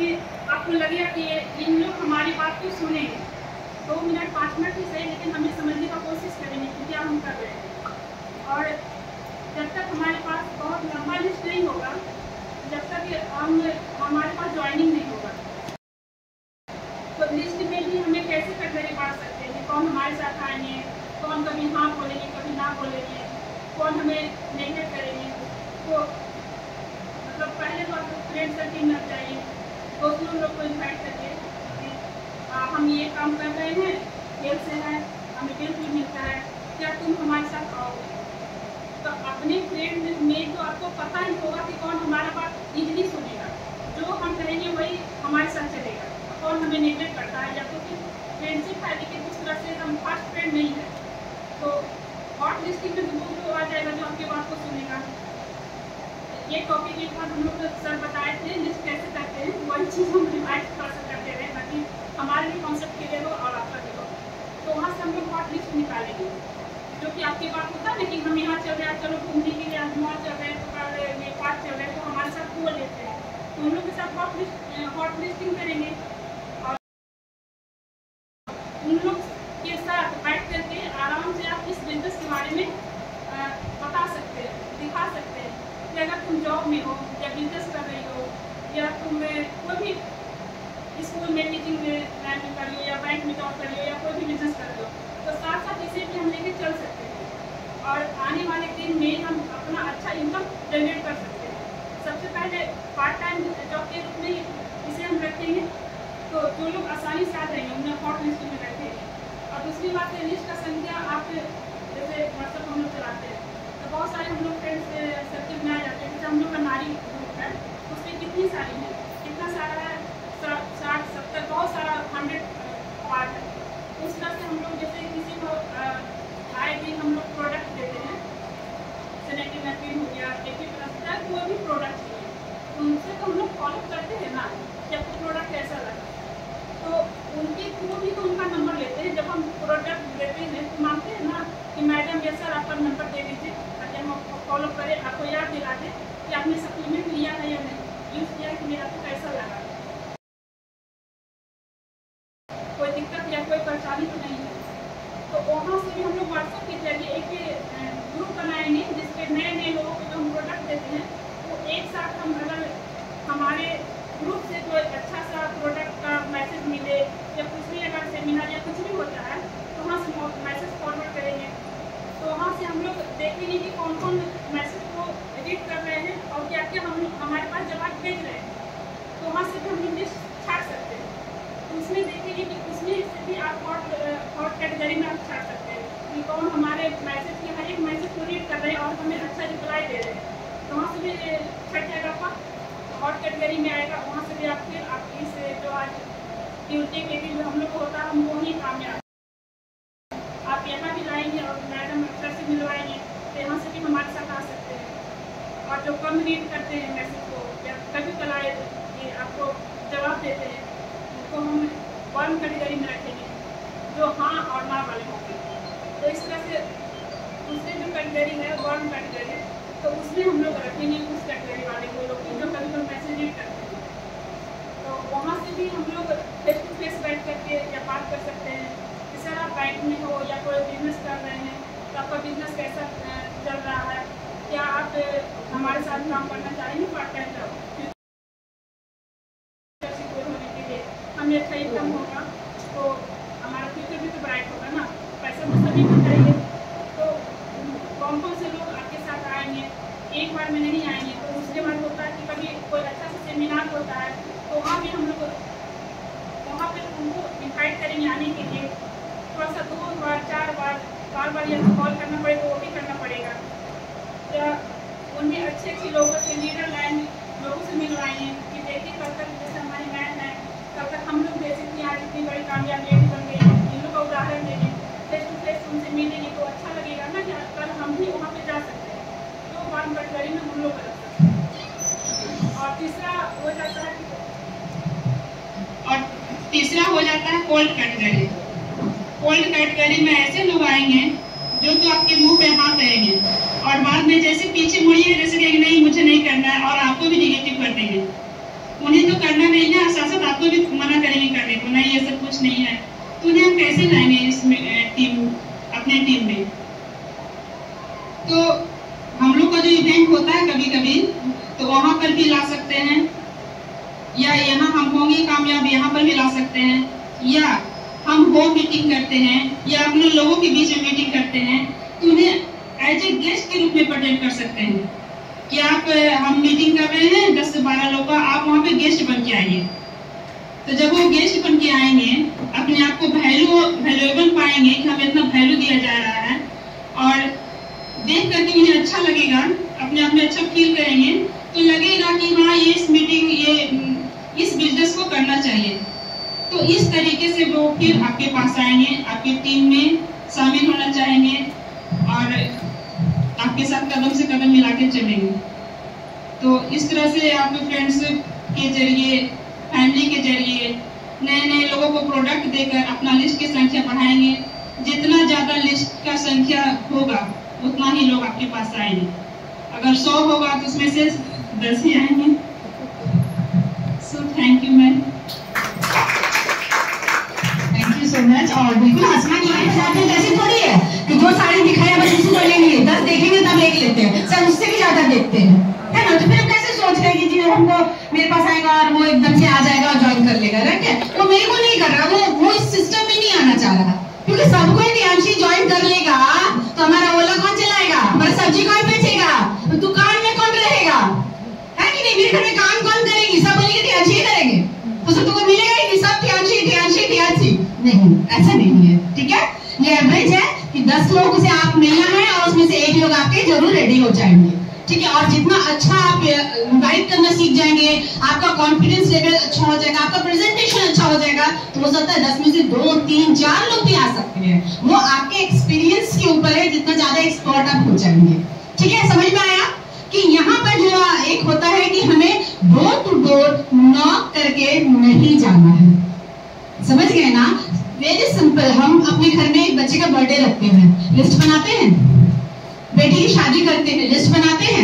कि आपको लगेगा कि इन लोग हमारी बात को सुनेंगे। 2 मिनट 5 मिनट ही सही, लेकिन हमें समझने का कोशिश करेंगे कि क्या हम कर रहे हैं। और जब तक हमारे पास बहुत लंबा लिस्ट नहीं होगा, जब तक हमारे पास ज्वाइनिंग नहीं होगा, तो लिस्ट में भी हमें कैसे कटघरे बांट सकते हैं, कौन हमारे साथ आएंगे, कौन कभी हाँ बोलेंगे कभी ना बोलेंगे, कौन हमें नेगलेक्ट करेंगे। तो मतलब पहले तो आपको फ्रेंड सर्किल में चाहिए, दोस्तों लोग को इन्वाइट करके हम ये काम कर रहे हैं, खेल से है, हमें बिल्कुल मिलता है, क्या तुम हमारे साथ आओगे। तो अपने फ्रेंड में तो आपको पता ही होगा कि कौन हमारा बात इजीली सुनेगा, जो हम कहेंगे वही हमारे साथ चलेगा, कौन हमें नेगलेक्ट करता है या तो फिर फ्रेंडशिप है लेकिन उस तरह से हम फर्स्ट फ्रेंड नहीं है। तो हॉट लिस्टिंग में तो वो आ जाएगा जो आपकी बात को सुनेगा। ये टॉपिक एक बार हम लोग सर बताए थे लिस्ट कैसे करते हैं, वही चीज़ हम रिवाइज थोड़ा सा करते रहे ताकि हमारे भी कॉन्सेप्ट क्लियर हो और आपका भी हो। तो वहाँ से हम लोग हॉट लिस्ट निकालेंगे, जो कि आपकी बात होता है ना कि हम यहाँ चल रहे हैं, चलो घूमने के लिए आज मॉल चल रहे हैं, तो कल ये पार्क चल रहे हैं, तो हमारे साथ बोल लेते हैं, तो उन लोग के साथ हॉट लिस्टिंग करेंगे और उन लोग के साथ बैठ करके आराम से आप इस बिजनेस के बारे में बता सकते हैं, दिखा सकते हैं कि अगर तुम जॉब में हो या बिजनेस कर रही हो या तुम कोई भी स्कूल में टीचिंग लाइन में कर रही हो या बैंक में जॉब कर रही हो या कोई भी बिजनेस कर रही हो, तो साथ साथ इसे भी हम लेके चल सकते हैं और आने वाले दिन में हम अपना अच्छा इनकम जनरेट कर सकते हैं। सबसे पहले पार्ट टाइम जॉब के रूप में इसे हम रखेंगे, तो जो लोग आसानी से आ जाएंगे उन्हें हॉट लिस्ट में रखेंगे। और दूसरी बात है लिस्ट का संख्या, आप जैसे व्हाट्सएप हम लोग चलाते हैं तो बहुत सारे हम लोग फ्रेंड्स सर्किल में आ जाते हैं, जैसे हम लोग का नारी ग्रुप है उसमें कितनी सारी है, कितना सारा है, 60 70 बहुत सारा 100 पार्ट है। उस तरह से हम लोग जैसे किसी को आए दिन हम लोग प्रोडक्ट देते हैं, सैनिटरी नैपकिन हो गया, एक्टिव कोई भी प्रोडक्ट चाहिए, उनसे तो हम लोग फॉलो करते हैं ना कि आपको प्रोडक्ट कैसा लगा, तो उनके थ्रू भी तो उनका नंबर लेते हैं। जब हम प्रोडक्ट देते हैं तो मांगते हैं ना कि मैडम ये सर आपका नंबर दे दीजिए ताकि हम आपको फॉलो करें, आपको याद दिला दें कि आपने सप्लीमेंट लिया है या नहीं, यूज़ किया है कि नहीं, आपको कैसा लगा, कोई दिक्कत या कोई परेशानी तो नहीं है। तो वहाँ से भी हम लोग व्हाट्सएप के जरिए एक ग्रुप बनाएंगे जिसके नए नए लोगों को जो हम प्रोडक्ट देते हैं वो एक साथ हम अगर हमारे ग्रुप से कोई अच्छा सा प्रोडक्ट का मैसेज मिले या कुछ भी अगर सेमिनार या कुछ भी होता है तो वहाँ से मैसेज फॉरवर्ड करेंगे। तो वहाँ से हम लोग देखेंगे कि कौन कौन मैसेज को रीड कर रहे हैं और क्या क्या हम हमारे पास जवाब भेज रहे हैं, तो वहाँ से भी हम लोग लिस्ट छाट सकते हैं। तो उसमें देखेंगे कि उसमें से भी आप हॉट कैटेगरी में आप छाट सकते हैं कि कौन हमारे मैसेज के हर एक मैसेज को रीड कर रहे हैं और हमें अच्छा रिप्लाई दे रहे हैं, तो वहाँ से भी छट जाएगा आपका हॉट कैटेगरी में आएगा। वहाँ से भी आप फिर आप इस जो आज ट्यूजडे के दिन जो हम लोग को होता है हम वो ही कामयाब आप यहाँ भी लाएंगे और मैडम अक्सर से मिलवाएंगे, तो यहाँ से भी हमारे साथ आ सकते हैं। और जो कम रीड करते हैं मैसेज को या कभी कलाए ये आपको जवाब देते हैं उनको हम वर्म कैटेगरी में रखेंगे, जो हाँ और ना वाले होंगे। तो इस तरह से दूसरे जो कैटेगरी है वर्म कैटेगरी, तो उसमें हम लोग रखेंगे उस कैटेगरी वाले को लोग जो कभी कभी मैसेज रीड करते हैं। तो वहाँ से भी हम लोग फेस टू फेस बैठ करके या बात कर सकते हैं कि सर आप बैंक में हो या कोई बिजनेस कर रहे हैं तो आपका बिजनेस कैसा चल रहा है, क्या आप हमारे साथ काम करना चाहेंगे पार्ट टाइम जॉब सिक्योर होने के लिए, हमें अच्छा इनकम होगा तो हमारा फ्यूचर भी तो ब्राइट होगा ना, पैसा तो सभी को चाहिए। तो कौन कौन से लोग आपके साथ आएंगे, एक बार में नहीं आएंगे, तो उसके बाद होता है कि कभी कोई अच्छा सा सेमिनार होता है तो वहाँ भी हम लोग वहाँ पर उनको इन्वाइट करेंगे आने के लिए, थोड़ा सा 2 बार 4 बार या कॉल करना पड़ेगा वो भी करना पड़ेगा, या उनमें अच्छे लोगों से लीडर लाइन लोगों से मिलवाएंगे कि देखिए कल तक जैसे हमारी मैम है कल तक हम लोग जैसे कि आज इतनी बड़ी कामयाब लेडी बन गई, इन लोग का उदाहरण देंगे, फेस टू फेस उनसे मिलेंगे तो अच्छा लगेगा ना कि कल हम भी वहाँ पे जा सकते हैं। तो वन कैटेगरी में हम लोग कर सकते हैं। और तीसरा हो जाता है कोल्ड कैटेगरी। कोल्ड कैटेगरी में ऐसे लोग आएंगे जो तो आपके मुंह पे हाथ रहेंगे और बाद में जैसे पीछे मुड़िए जैसे कहेंगे नहीं मुझे नहीं करना है और आपको भी निगेटिव कर देंगे। उन्हें तो करना करना नहीं है और साथ साथ आपको भी मना करेंगे करने को, नहीं ये सब कुछ नहीं है, तो उन्हें हम कैसे लाएंगे इस टीम अपने टीम में। तो हम लोग का जो इवेंट होता है कभी कभी तो वहाँ पर भी ला सकते हैं, या यहाँ हम होंगे कामयाब यहाँ पर भी ला सकते हैं, या हम होम मीटिंग करते हैं या अपने लोगों के बीच में मीटिंग करते हैं, तो उन्हें एज ए गेस्ट के रूप में प्रेजेंट कर सकते हैं कि आप हम मीटिंग कर रहे हैं 10 से 12 लोग का, आप वहाँ पे गेस्ट बन के आइए। तो जब वो गेस्ट बन के आएंगे अपने आप को वैल्यूएबल पाएंगे कि हमें इतना वैल्यू दिया जा रहा है, और देख करके उन्हें अच्छा लगेगा, अपने आप में अच्छा फील करेंगे, तो लगेगा कि हाँ ये इस मीटिंग ये इस बिजनेस को करना चाहिए। तो इस तरीके से वो फिर आपके पास आएंगे, आपकी टीम में शामिल होना चाहेंगे और आपके साथ कदम से कदम मिला के चलेंगे। तो इस तरह से आप फ्रेंड्स के जरिए, फैमिली के जरिए नए नए लोगों को प्रोडक्ट देकर अपना लिस्ट की संख्या बढ़ाएंगे। जितना ज़्यादा लिस्ट का संख्या होगा उतना ही लोग आपके पास आएंगे। अगर 100 होगा तो उसमें से 10 ही आएंगे। So thank you ma'am. Thank you so much. और बिल्कुल हंसना नहीं है, जैसे थोड़ी है कि जो साड़ी दिखाया बस उसी को लेंगे, 10 देखेंगे तब एक लेते हैं, सब उससे भी ज्यादा देखते हैं, है ना। तो फिर हम कैसे सोच रहे हैं कि जी हमको मेरे पास आएगा और वो एकदम से आ जाएगा और ज्वाइन कर लेगा, राइट है। वो मेरे को नहीं कर रहा, वो इस सिस्टम में नहीं आना चाह रहा, क्योंकि सबको टियांशी ज्वाइन कर लेगा तो हमारा ओला कौन चलाएगा, हमारा सब्जी कौन बेचेगा, दुकान में कौन रहेगा, है कि नहीं। मेरे घर में काम कौन करेगी, सब बोलेंगे टियांशी ही करेंगे, तो सब तुमको मिलेगा कि सब टियांशी टियांशी टियांशी। नहीं, ऐसा नहीं है, ठीक है। ये एवरेज है कि 10 लोगों से आप मिलना है और उसमें से 1 लोग आपके जरूर रेडी हो जाएंगे, ठीक है। और जितना अच्छा आप इनवाइट करना सीख जाएंगे, आपका कॉन्फिडेंस लेवल अच्छा हो जाएगा, आपका प्रेजेंटेशन अच्छा हो जाएगा, तो हो सकता है 10 में से 2, 3, 4 लोग भी आ सकते हैं। वो आपके एक्सपीरियंस के ऊपर है, जितना ज्यादा एक्सपर्ट आप हो जाएंगे, ठीक है। समझ में आया कि यहाँ पर जो एक होता है कि हमें डोर टू डोर नॉक करके नहीं जाना है, समझ गए ना। Very simple. हम अपने घर में एक बच्चे का बर्थडे रखते हैं, लिस्ट बनाते हैं, बेटी की शादी करते हैं, लिस्ट बनाते हैं।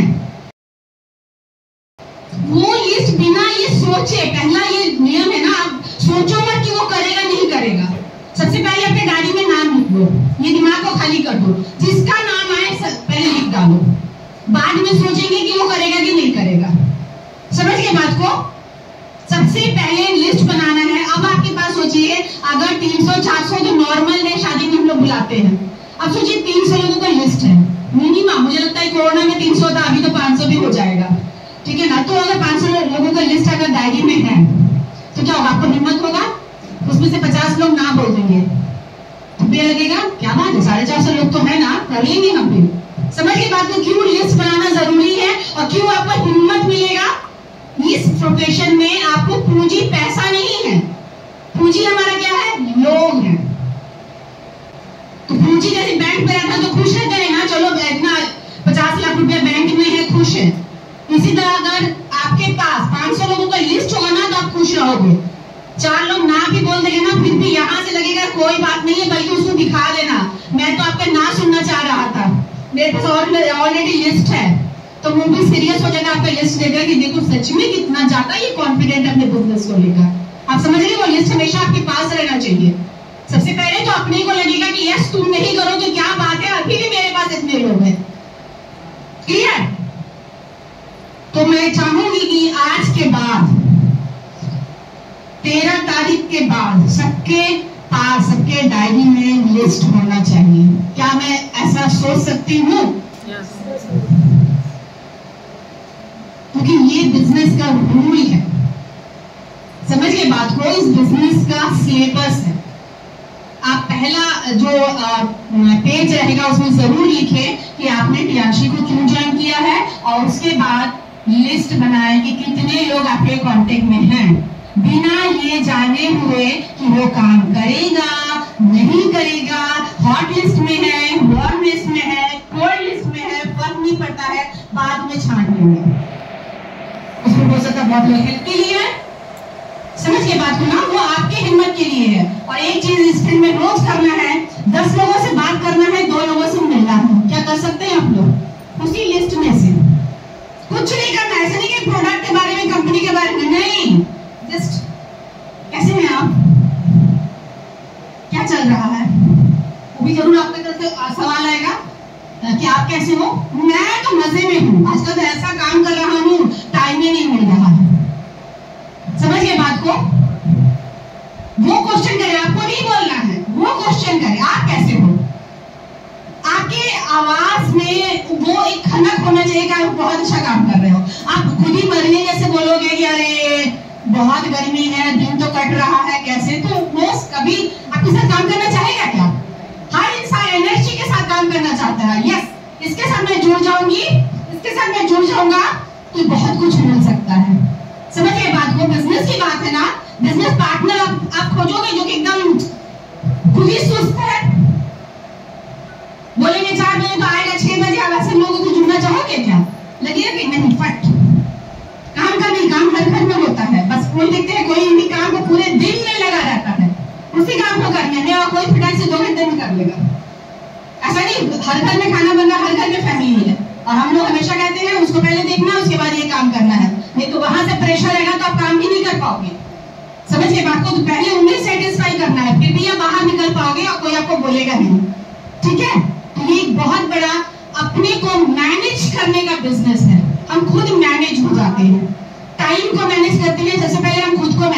वो लिस्ट बिना ये सोचे, पहला ये नियम है ना, आप सोचो मत कि वो करेगा नहीं करेगा। सबसे पहले अपने डायरी में नाम लिख लो, ये दिमाग को खाली कर दो, जिसका नाम आए पहले लिख डालो, बाद में सोचेंगे कि वो करेगा कि नहीं करेगा। समझ गए बात को। सबसे पहले लिस्ट बनाना है। अब आपके पास सोचिए अगर 300-400 जो नॉर्मल है शादी में हम लोग बुलाते हैं, अब सोचिए 300 लोगों का लिस्ट है मिनिमम। मुझे लगता है कोरोना में 300 था, अभी तो 500 भी हो जाएगा, ठीक है ना। तो अगर 500 लोगों का लिस्ट अगर डायरी में है तो क्या होगा, आपको हिम्मत होगा, उसमें से 50 लोग ना बोल देंगे तो भी लगेगा क्या बात है, 450 लोग तो है ना, कर लेंगे हम भी। समझ के बात को, क्यों लिस्ट बनाना जरूरी है और क्यों आपको हिम्मत मिलेगा। इस प्रोफेशन में आपको पूंजी पैसा नहीं है, पूंजी हमारा क्या है, लोग हैं। तो पूंजी जैसे बैंक में रहता तो खुश रहते हैं ना, चलो इतना 50 लाख रुपया बैंक में है, खुश है। इसी तरह अगर आपके पास 500 लोगों का लिस्ट होगा ना तो आप खुश रहोगे। 4 लोग ना भी बोल देंगे ना, फिर भी यहाँ से लगेगा कोई बात नहीं है, बल्कि उसको दिखा देना मैं तो आपका ना सुनना चाह रहा था, मेरे पास ऑलरेडी लिस्ट है। तो वो भी सीरियस हो जाएगा, आपका लिस्ट देगा कि देखो सच में कितना ज्यादा ये कॉन्फिडेंट अपने बिजनेस को लेकर। आप समझ रहे हो, लिस्ट हमेशा आपके पास रहना चाहिए। सबसे पहले तो अपने को लगेगा कि यस तुम नहीं करो तो क्या बात है, अभी भी मेरे पास इतने लोग हैं, क्लियर। तो मैं चाहूंगी कि आज के बाद 13 तारीख के बाद सबके पास, सबके डायरी में लिस्ट होना चाहिए। क्या मैं ऐसा सोच सकती हूँ? क्योंकि ये बिजनेस का रूल है, समझ गए बात को। इस बिजनेस का सिलेबस है। आप पहला जो पेज रहेगा उसमें जरूर लिखें कि आपने टियांशी को क्यों ज्वाइन किया है, और उसके बाद लिस्ट बनाएं कि कितने लोग आपके कांटेक्ट में हैं, बिना ये जाने हुए कि वो काम करेगा नहीं करेगा, हॉट लिस्ट में है, वार्म लिस्ट में है, कोल्ड लिस्ट में है, फर्क नहीं पड़ता है, बाद में छांट लेंगे। उसमें हो सकता है बहुत लोग हेल्प के लिए है, समझ के बात को ना, वो आपके हिम्मत के लिए है। और एक चीज इस फील्ड में रोज करना है, 10 लोगों से बात करना है, 2 लोगों से मिलना है। क्या कर सकते हैं आप लोग उसी लिस्ट में से? कुछ नहीं करना, ऐसा नहीं कि प्रोडक्ट के बारे में, कंपनी के बारे में नहीं, कैसे हो? मैं तो मजे में हूँ, आजकल तो ऐसा काम कर रहा हूँ, टाइम ही नहीं मिल रहा है। समझ गए बात को? वो क्वेश्चन करे, आपको नहीं बोलना है, वो क्वेश्चन करे आप कैसे हो। आपके आवाज में वो एक खनक होना चाहिए कि आप बहुत अच्छा काम कर रहे हो। आप खुद ही मरने जैसे बोलोगे कि अरे बहुत गर्मी है, दिन तो कट रहा है, कैसे, तो वो कभी आपके साथ काम करना चाहेगा क्या? हर इंसान एनर्जी के साथ काम करना चाहता है। यस, इसके साथ मैं जुड़ जाऊंगी, इसके साथ मैं जुड़ जाऊंगा तो बहुत कुछ मिल सकता है। समझ गए बात को? बिजनेस की बात है ना, बिजनेस पार्टनर आप खोजोगे जो कि एकदम खुद ही सुस्त है, बोलेंगे 4 बजे तो आएगा, 6 बजे आएगा, ऐसे लोगों को जुड़ना चाहोगे क्या? लगेगा कि नहीं, फट काम का नहीं, काम हर घर में होता है। बस कोई देखते हैं कोई भी काम को पूरे दिन में लगा रहता है, उसी काम को करने में, और कोई फटाक से 2 घंटे में कर लेगा। ऐसा नहीं, हर घर में खाना बन रहा, हर घर में फैमिली है, और हम लोग हमेशा कहते हैं उसको पहले देखना, उसके बाद ये काम करना है, नहीं तो वहां से प्रेशर रहेगा तो आप काम भी नहीं कर पाओगे। समझ गए बात को? तो पहले उन्हें सेटिस्फाई करना है, फिर भी आप बाहर निकल पाओगे और कोई आपको बोलेगा नहीं। ठीक है? तो ये बहुत बड़ा अपने को मैनेज करने का बिजनेस है। हम खुद मैनेज हो जाते हैं, टाइम को मैनेज करते हैं, सबसे पहले हम खुद को